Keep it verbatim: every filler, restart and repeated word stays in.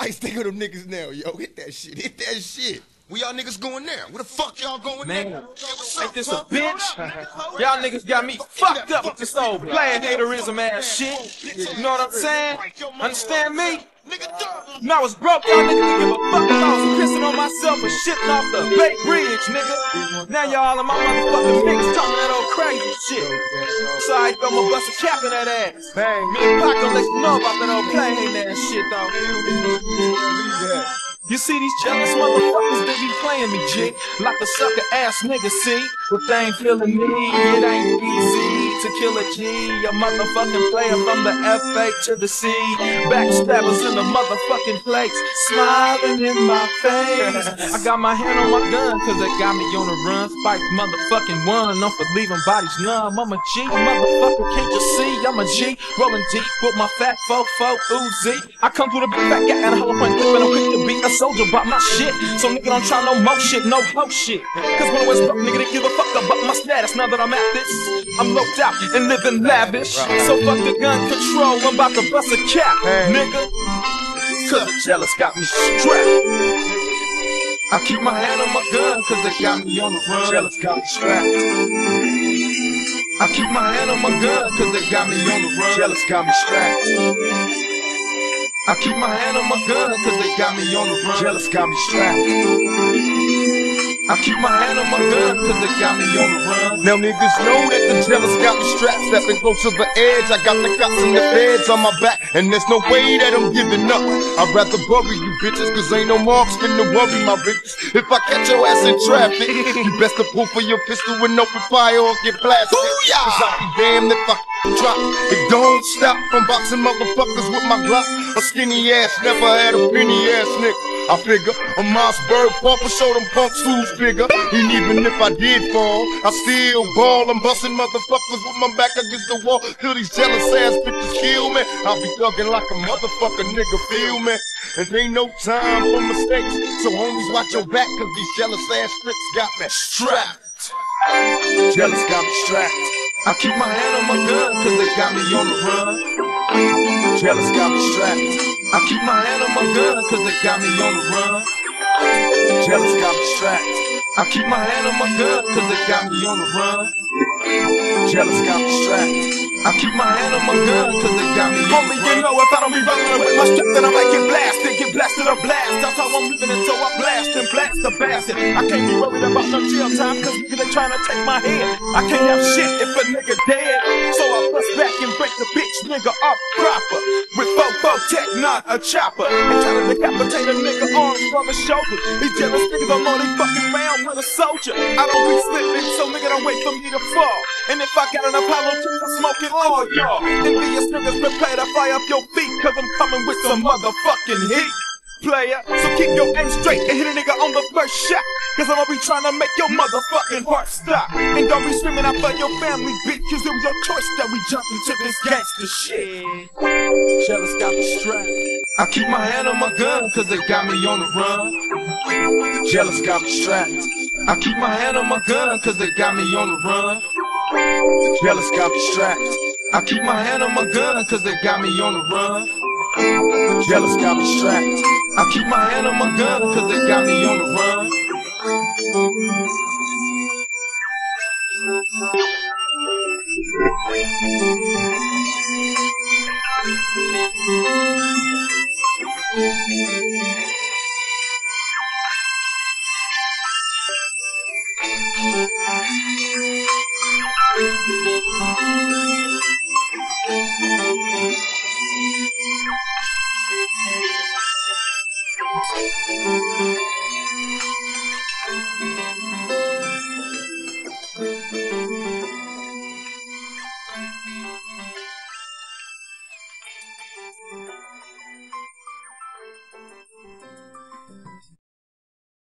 Spice, think of them niggas now, yo. Hit that shit, hit that shit. Where y'all niggas going now? Where the fuck y'all going Man, now? hey, ain't this a bitch? Y'all niggas got me fucked up with this old player haterism ass shit. You know what I'm saying? Understand me? When I was broke, y'all niggas didn't give a fuck if I was pissing on myself and shitting off the Bay Bridge, nigga. Now y'all in my motherfucking mix talking that old crazy shit. So I I'ma bust a cap in that ass. Me and Pac gonna let you know about that old play hating ass shit, though. You see these jealous motherfuckers, they be playing me, G, like a sucker ass nigga, see? But they ain't feeling me, it ain't easy to kill a G, a motherfucking player from the F A to the C. Backstabbers in the motherfucking place, smiling in my face. I got my hand on my gun, cause they got me on the run. Spice motherfucking one, known for leaving bodies numb. I'm a G, motherfucker, can't you see? I'm a G, rolling deep with my fat fofo Uzi. I come through the big fat guy and a whole point clip and I'm quick to beat a soldier about my shit. So nigga don't try no more shit, no hoe shit. Cause when I was broke, nigga didn't give a fuck about my status. Now that I'm at this, I'm loped out and living lavish. So fuck the gun control, I'm about to bust a cap, nigga. Cause the jealous got me strapped. I keep my hand on my gun cause they got me on the run. Jealous got me strapped. I keep my hand on my gun cause they got me on the run. Jealous got me strapped. I keep my hand on my gun cause they got me on the run. Jealous got me strapped. I keep my hand on my gun cause they got me on the run. Now niggas know that the jealous got me strapped. Stepping close to the edge, I got the cops and the feds on my back, and there's no way that I'm giving up. I'd rather bury you bitches, cause ain't no marksman to worry my bitches. If I catch your ass in traffic, you best to pull for your pistol and open fire or get blasted. Cause I'll be damned if I drop. It don't stop from boxing motherfuckers with my Glock. A skinny ass never had a penny ass nigga. I figure a Mossberg pump will show them punks who's bigger. And even if I did fall, I still ball. I'm busting motherfuckers with my back against the wall till these jealous ass bitches kill me. I'll be thugging like a motherfucker, nigga, feel me? And ain't no time for mistakes, so homies watch your back cause these jealous ass tricks got me strapped. Jealous got me strapped. I keep my hand on my gun cause they got me on the run. Jealous got me strapped. I keep my hand on my gun cause they got me on the run. Jealous got me strapped. I keep my hand on my gun cause they got me on the run. Jealous got me strapped. I keep my hand on my gun cause they got me on the run. Homie, you know if I don't be rolling with my strap, then I might get blasted, get blasted or blast. That's how I'm living until I blast and blast the bastard. I can't be worried about no jail time cause niggas they trying to take my head. I can't have shit if a nigga dead. So I bust back and break the bitch nigga up proper. With fofo tech, not a chopper. And try to decapitate a nigga arms from his shoulders. These jealous niggas I'm only fucking round with a soldier. I don't be slipping, so nigga don't wait for me to fall. And if I got an Apollo two, I'm smoking all y'all. Envious niggas prepare to fly up your feet cause I'm coming with some motherfucking heat, player. So keep your aim straight and hit a nigga on the first shot, cause I'ma be trying to make your motherfucking heart stop. And don't be screaming out for your family, bitch, cause it was your choice that we jumped into this gangster shit. Jealous got me strapped. I keep my hand on my gun cause they got me on the run. Jealous got me strapped. I keep my hand on my gun cause they got me on the run. Jealous got me strapped. I keep my hand on my gun cause they got me on the run. Jealous got me strapped. I keep my hand on my gun cause they got me on the run. Thank you.